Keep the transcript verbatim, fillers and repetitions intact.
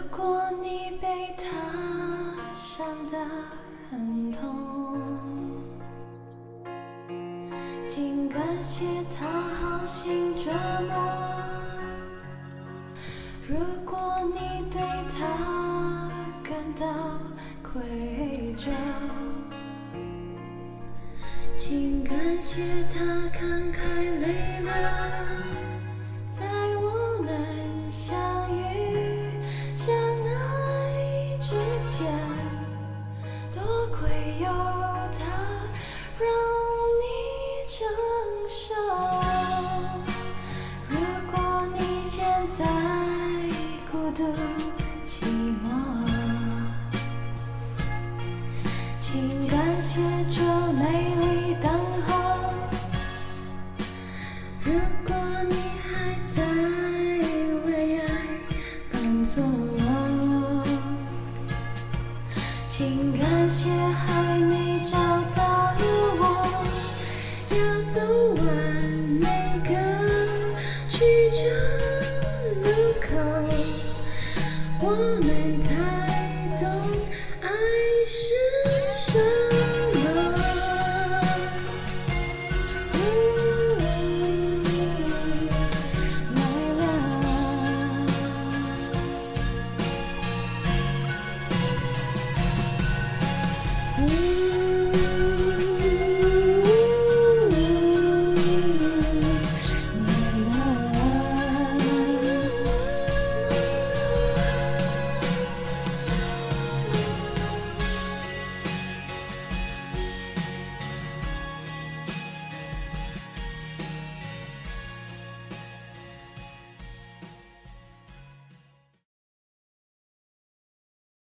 果你被他伤得很痛，请感谢他好心折磨。如果你对他感到愧疚，请感谢他慷慨泪流。在我们相遇相爱之前，多亏有他让你成熟。如果你现在孤独寂寞，请感谢这美丽等候。如果你还在为爱犯错，请感谢还没找到我，要走完每个曲折路口，我们才懂爱是什么。来了。